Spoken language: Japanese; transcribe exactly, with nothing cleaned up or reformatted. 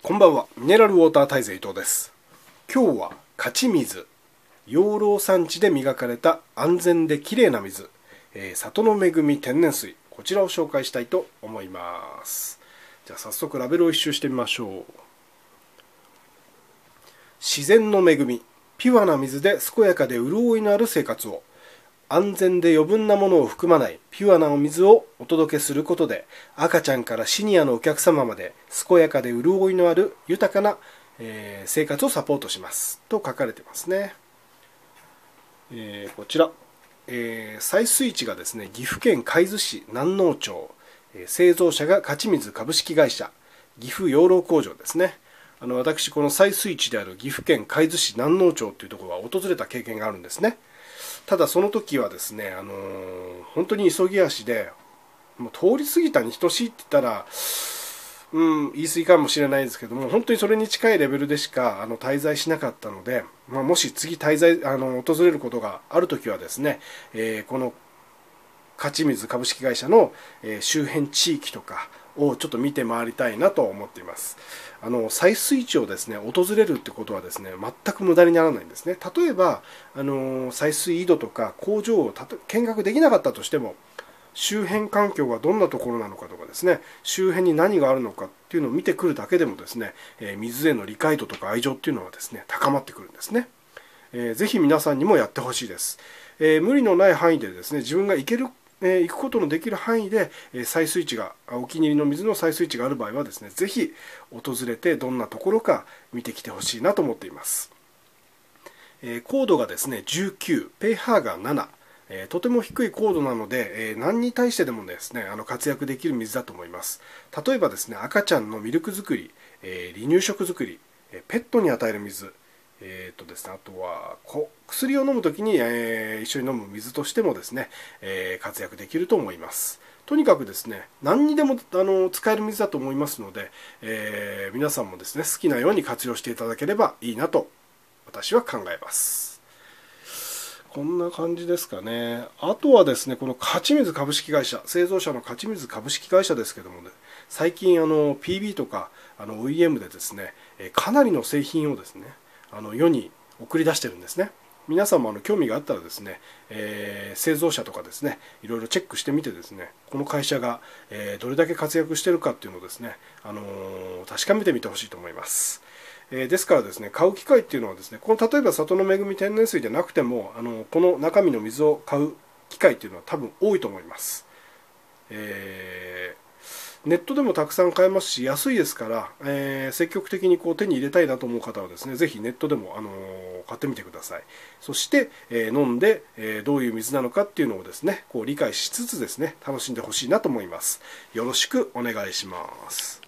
こんばんは。ミネラルウォーター大勢伊藤です。今日は勝ち水、養老山地で磨かれた安全できれいな水、えー、里の恵み天然水、こちらを紹介したいと思います。じゃあ早速ラベルを一周してみましょう。自然の恵み、ピュアな水で健やかで潤いのある生活を、安全で余分なものを含まないピュアなお水をお届けすることで、赤ちゃんからシニアのお客様まで健やかで潤いのある豊かな、えー、生活をサポートしますと書かれてますね。えー、こちら、えー、採水地がですね、岐阜県海津市南濃町、えー、製造者が勝ち水株式会社岐阜養老工場ですね。あの私この採水地である岐阜県海津市南濃町というところは訪れた経験があるんですね。ただその時はですね、あのー、本当に急ぎ足で、もう通り過ぎたに等しいって言ったら、うん、言い過ぎかもしれないですけども、本当にそれに近いレベルでしかあの滞在しなかったので、まあ、もし次滞在あの訪れることがある時はですね、えー、この勝ち水株式会社の、えー、周辺地域とかをちょっと見て回りたいなと思っています。あの採水地をですね訪れるってことはですね全く無駄にならないんですね。例えばあの採水井戸とか工場をたと見学できなかったとしても、周辺環境がどんなところなのかとかですね、周辺に何があるのかっていうのを見てくるだけでもですね、えー、水への理解度とか愛情っていうのはですね高まってくるんですね。えー、ぜひ皆さんにもやってほしいです。えー、無理のない範囲でですね、自分が行けるえー、行くことのできる範囲で、えー、採水地がお気に入りの水の採水地がある場合はですね、ぜひ訪れてどんなところか見てきてほしいなと思っています。えー、高度がですねじゅうきゅう、ペーハーがなな、えー、とても低い高度なので、えー、何に対してでもですねあの活躍できる水だと思います。例えばですね、赤ちゃんのミルク作り、えー、離乳食作り、えー、ペットに与える水、えーとですね、あとは薬を飲むときに、えー、一緒に飲む水としてもですね、えー、活躍できると思います。とにかくですね、何にでもあの使える水だと思いますので、えー、皆さんもですね好きなように活用していただければいいなと私は考えます。こんな感じですかね。あとはですね、この勝ち水株式会社、製造者の勝ち水株式会社ですけどもね、最近あの ピービー とかあの オーイーエム でですね、かなりの製品をですね、あの世に送り出してるんですね。皆さんもあの興味があったらですね、えー、製造者とかですね、いろいろチェックしてみてですね、この会社が、えー、どれだけ活躍しているかっていうのをですね、あのー、確かめてみてほしいと思います。えー、ですからですね、買う機会っていうのはですね、この例えば里の恵み天然水でなくても、あのこの中身の水を買う機会っていうのは多分多いと思います。えーネットでもたくさん買えますし、安いですから、えー、積極的にこう手に入れたいなと思う方はですね、ぜひネットでも、あのー、買ってみてください。そして、えー、飲んで、えー、どういう水なのかっていうのをですね、こう理解しつつですね、楽しんでほしいなと思います。よろしくお願いします。